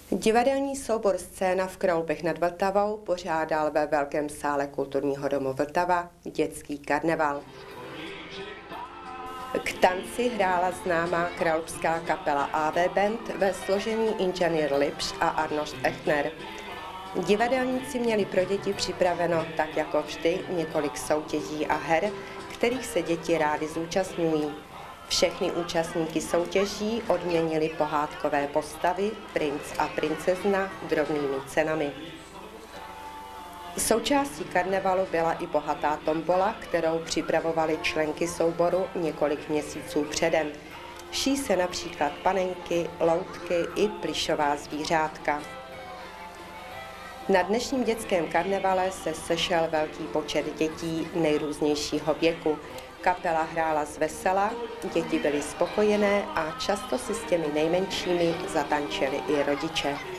Divadelní soubor Scéna v Kralupech nad Vltavou pořádal ve Velkém sále Kulturního domu Vltava dětský karneval. K tanci hrála známá kralupská kapela AV Band ve složení Inženýr Lipš a Arnošt Echner. Divadelníci měli pro děti připraveno, tak jako vždy, několik soutěží a her, kterých se děti rády zúčastňují. Všechny účastníky soutěží odměnili pohádkové postavy, princ a princezna, drobnými cenami. Součástí karnevalu byla i bohatá tombola, kterou připravovaly členky souboru několik měsíců předem. Ší se například panenky, loutky i plyšová zvířátka. Na dnešním dětském karnevale se sešel velký počet dětí nejrůznějšího věku. Kapela hrála zvesela, děti byly spokojené a často si s těmi nejmenšími zatančili i rodiče.